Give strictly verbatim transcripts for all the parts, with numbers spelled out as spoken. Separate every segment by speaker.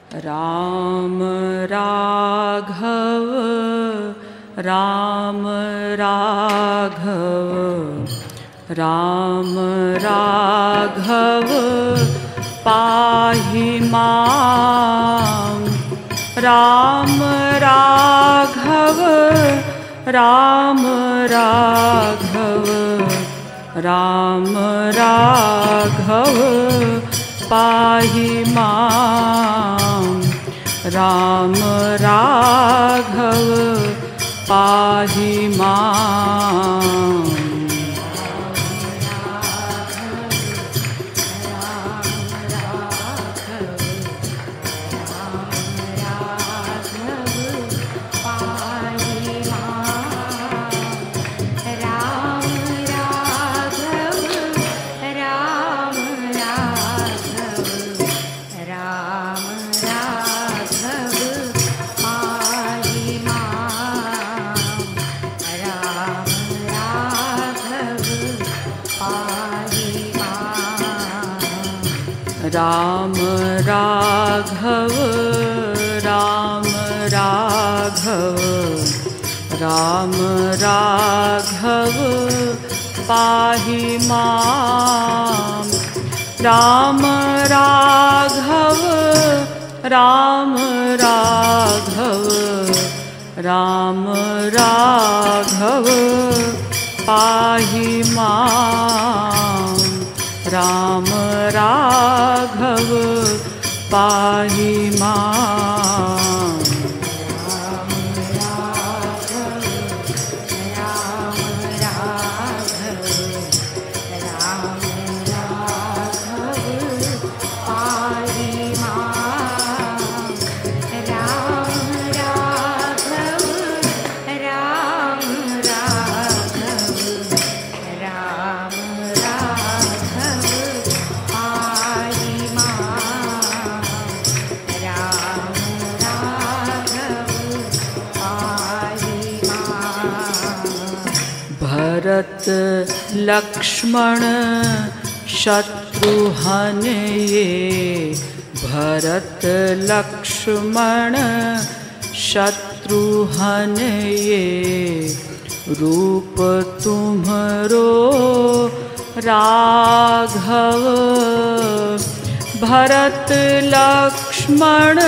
Speaker 1: राम राघव राम राघव राम राघव पाहि मां। राम राघव राम राघव राम राघव पाहि मां। राम राघव पाहि मां। राम राघव राम राघव राम राघव पाहि मां। राम राघव राम राघव राम राघव पाहि मां। राम राघव पाहि मां। भरत लक्ष्मण शत्रुघ्न ये। भरत लक्ष्मण शत्रुघ्न ये। रूप तुम्हरो राघव। भरत लक्ष्मण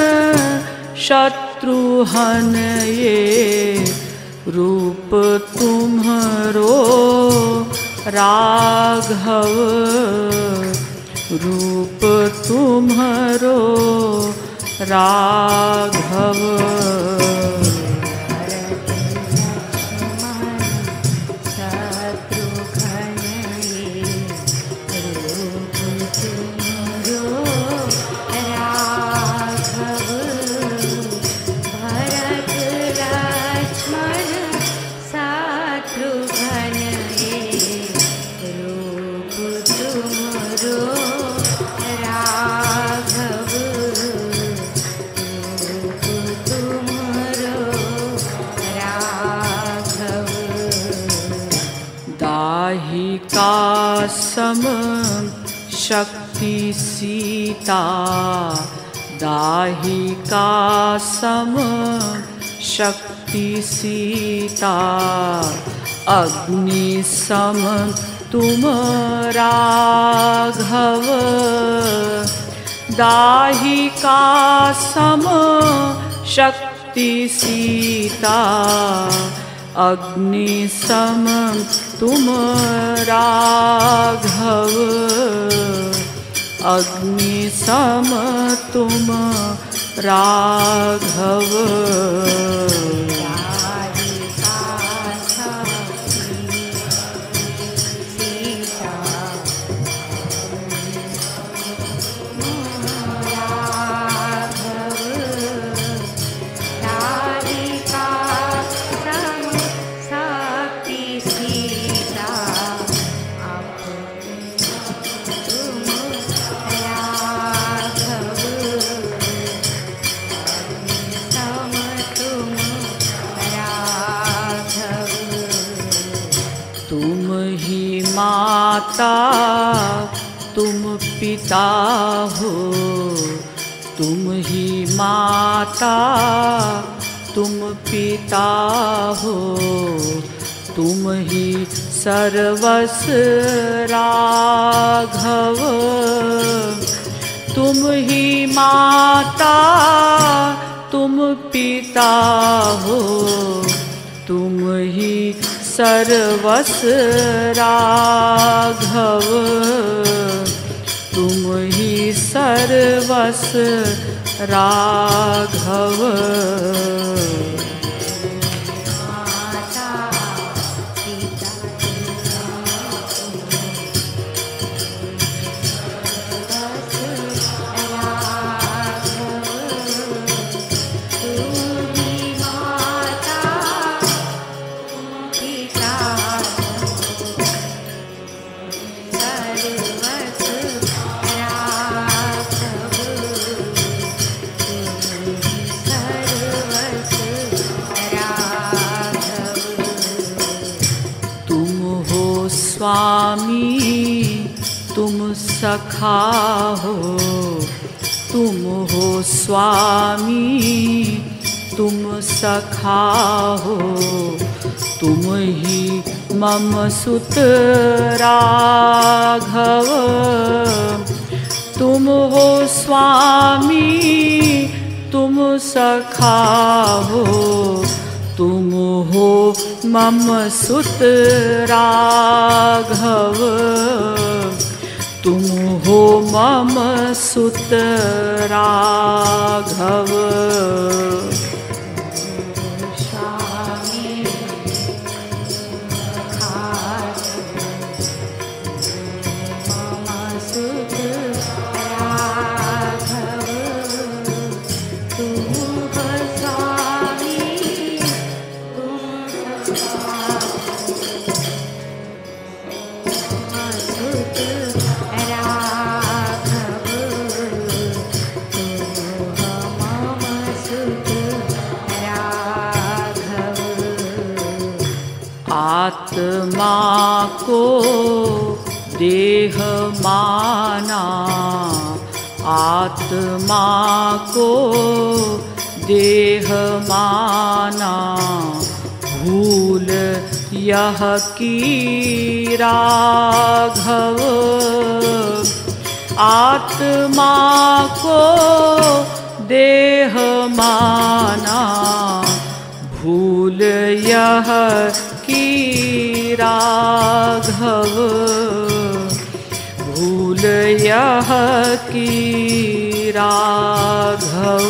Speaker 1: शत्रुघ्न ये। रूप तुम्हरो राघव। रूप तुम्हरो राघव। दाहिका सम शक्ति सीता। दाहिका सम शक्ति सीता। अग्नि सम तुम राघव। दाहिका सम शक्ति सीता। अग्नि सम तुम राघव। अग्नि सम तुम राघव। माता तुम पिता हो, तुम ही माता तुम पिता हो, तुम ही सर्वस्व राघव। तुम ही माता तुम पिता हो, तुम ही सर्वस्व राघव। तुम ही सर्वस्व राघव। स्वामी तुम सखा हो, तुम हो स्वामी तुम सखा हो, तुम ही मम सुत राघव। तुम हो स्वामी तुम सखा हो, तुम हो मम सुत राघव। तुम हो मम सुत राघव। आत्मा को देह माना, आत्मा को देह माना, भूल यह की राघव। आत्मा को देह माना, भूल यह की राघव। भूल यह की राघव।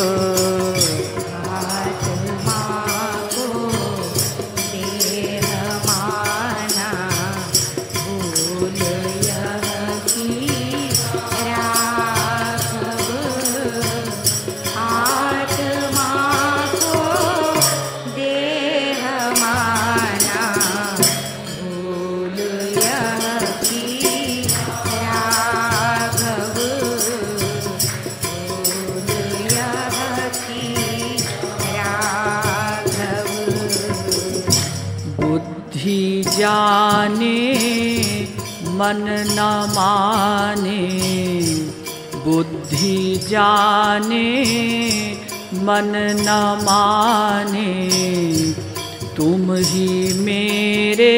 Speaker 1: जाने मन न माने, बुद्धि जाने मन न माने, तुम ही मेरे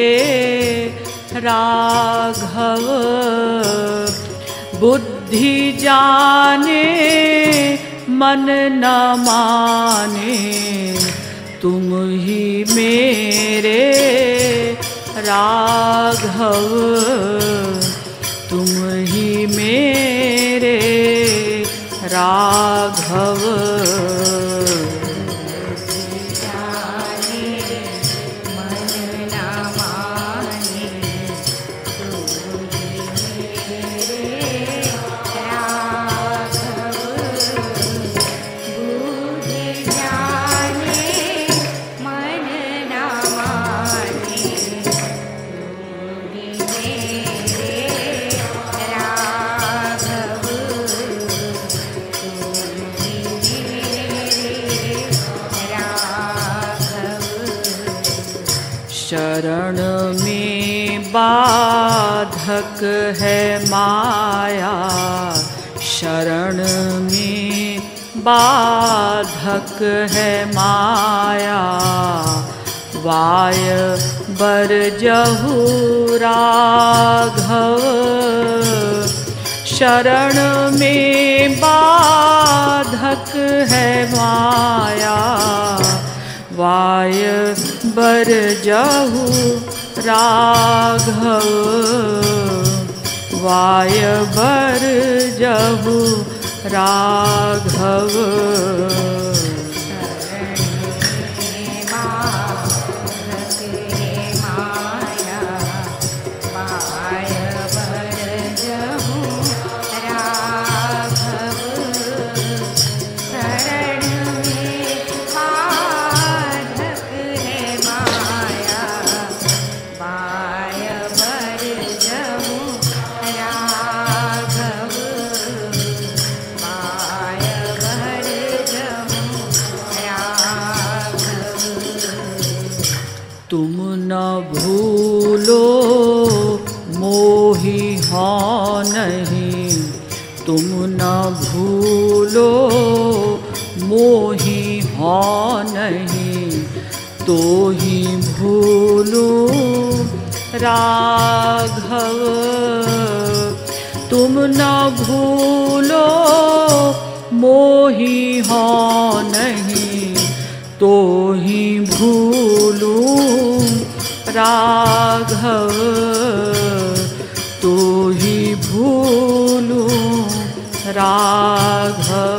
Speaker 1: राघव। बुद्धि जाने मन न माने, तुम ही मेरे राघव। तुम ही मेरे राघव। शरण में बाधक है माया, शरण में बाधक है माया, वाय बरजहु राघव। शरण में बाधक है माया, वाय बरजहु राघव। वाय बरजहु राघव। तुम न भूलो मोहि हाँ नहीं, तुम न भूलो मोहि हाँ नहीं, तो ही भूलूं राघव। तुम न भूलो मोहि हाँ नहीं, तो ही भूलूं राघव। तो ही भूलूं राघव।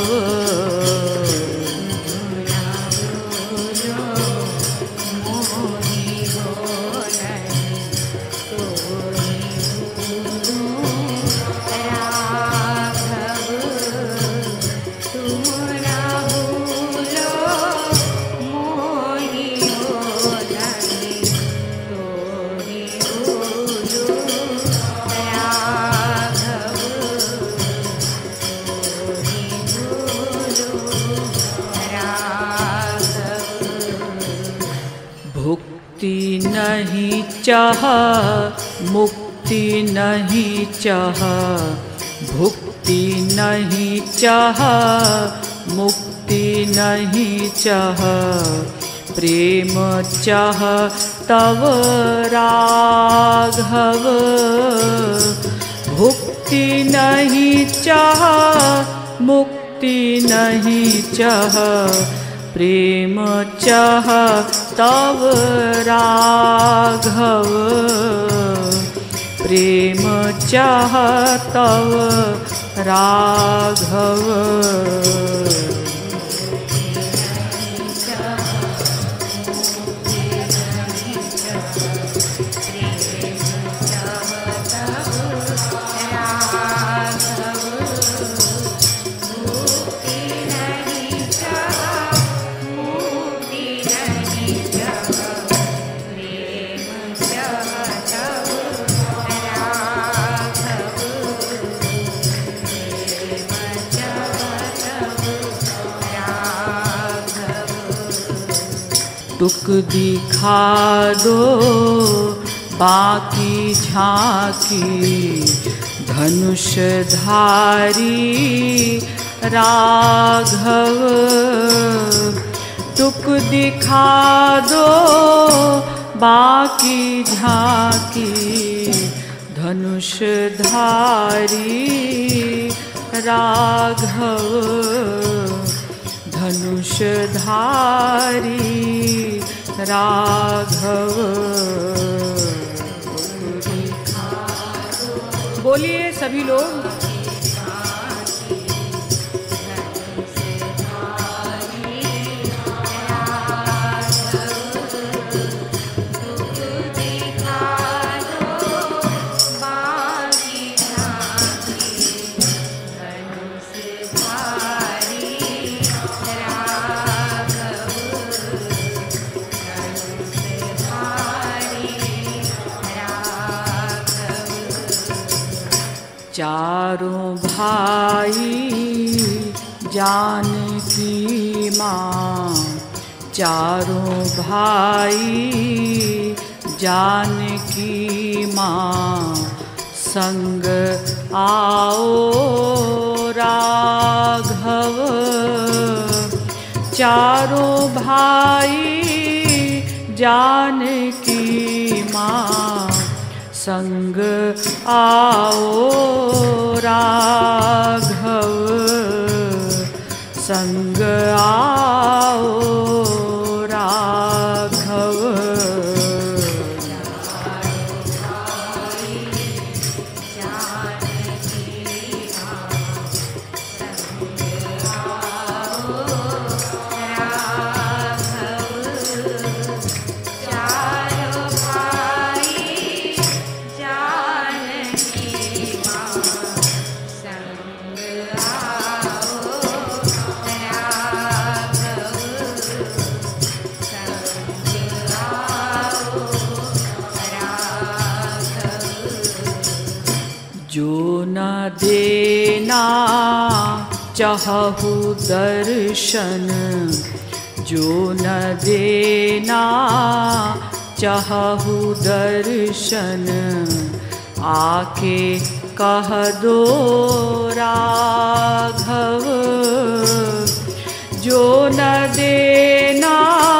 Speaker 1: भुक्ति नहीं चाह, मुक्ति नहीं चाह, भुक्ति नहीं चाह, मुक्ति नहीं चाह, प्रेम चाह तव राघव। भुक्ति नहीं चाह, मुक्ति नहीं चाह, प्रेम चाह तव राघव। प्रेम चाह तव राघव। टुक दिखा दो बाकी झांकी, धनुषधारी राघव। टुक दिखा दो बाकी झांकी, धनुषधारी राघव। धनुषधारी राघव। बोलिए सभी लोग। चारों भाई जानकी माँ, चारों भाई जानकी माँ, संग आओ राघव। चारों भाई जानकी माँ संग आओ राघव संग आओ राघव। जो न देना चाहु दर्शन जो न देना चाहु दर्शन आके कह दो राघव। जो न देना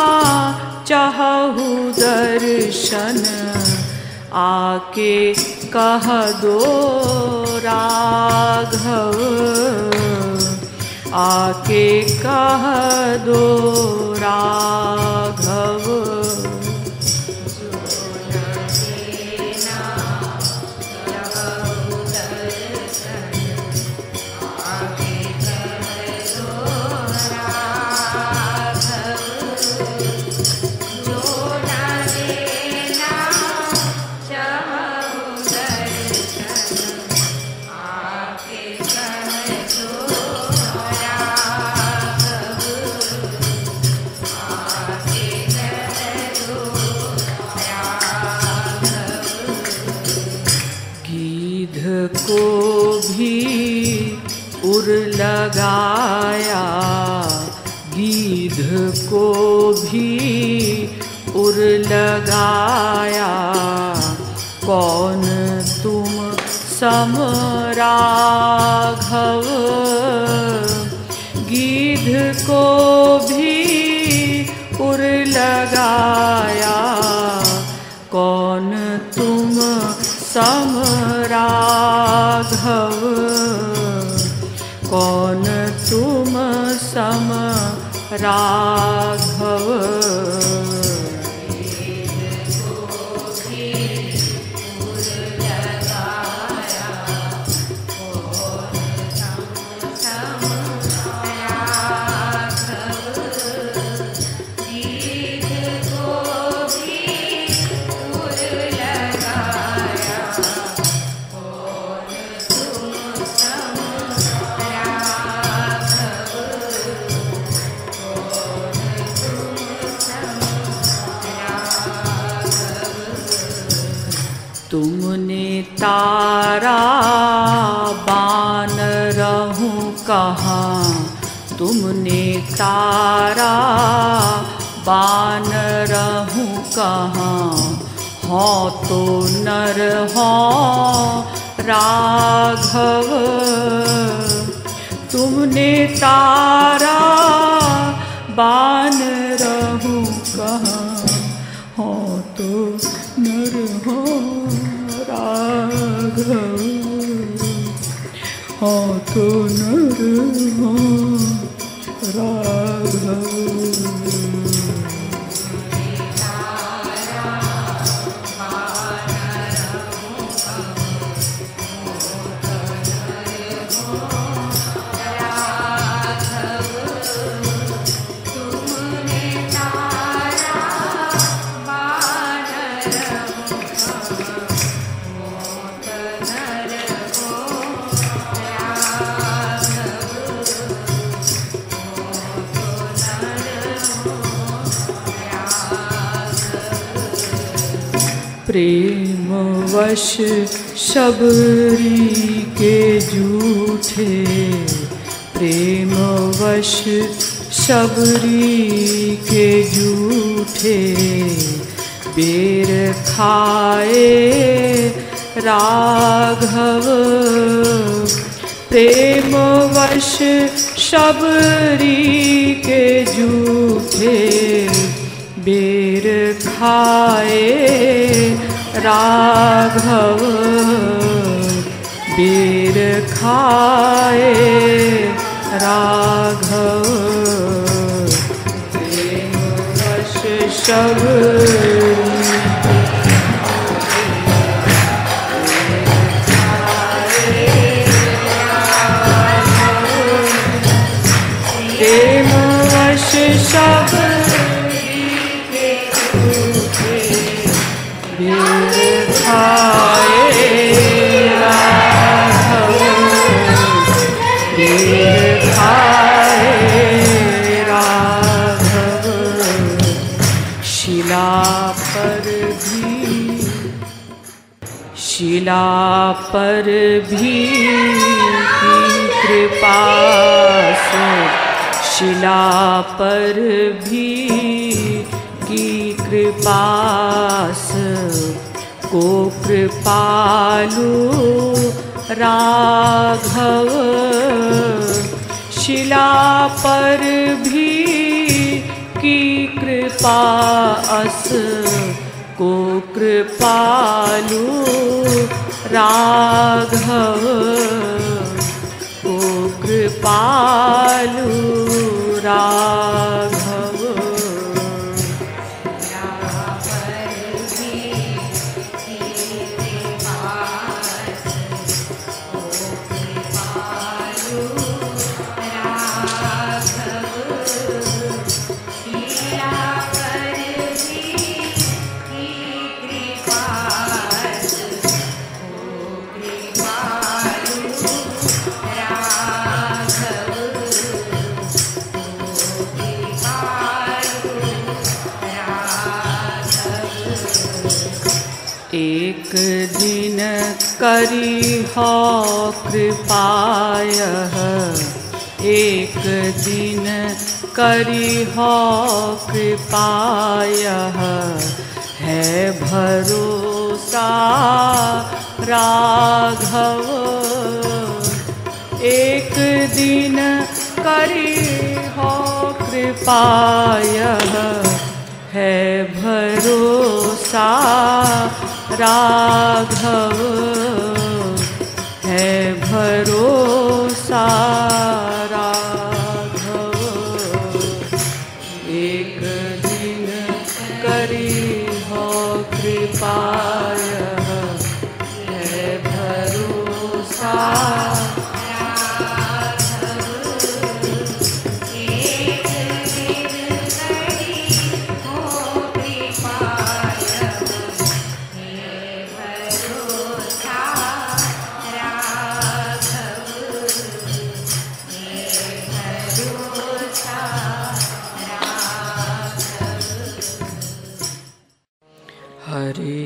Speaker 1: चाहु दर्शन आके कह दो राघव आके कह दो राघव। को भी उर लगाया गीध को भी उर लगाया कौन तुम सम राघव। गीध को भी उर लगाया कौन तुम सम राघव कौन तुम सम राघव। तुमने तारा बान रहूं कहाँ तुमने तारा बान रहूं कहाँ हो तो नर हो राघव। तुमने तारा बान रहूं कहाँ हो तो नर हो राघव हो तो नर हो राघव। प्रेम वश शबरी के झूठे प्रेम वश शबरी के झूठे बेर खाए राघव। प्रेम वश शबरी के जूठे बेर खाए राघव, बेर खाए राघव। प्रेम वश शबरी प्रेम वश शबरी के जूठे बेर खाए राघव, बेर खाए राघव। शिला पर भी, शिला पर भी की कृपा से, शिला पर भी की कृपा से को कृपालु राघव। शिला पर भी की कृपा अस को कृपालु राघव, को कृपालु राघव। एक दिन करी हो कृपायः, एक दिन करी हो कृपायः, है भरोसा राघव। एक दिन करी हो कृपायः, है भरोसा राघव, है भरोसा राघव। एक दिन करी हो कृपायः, है भरोसा हरे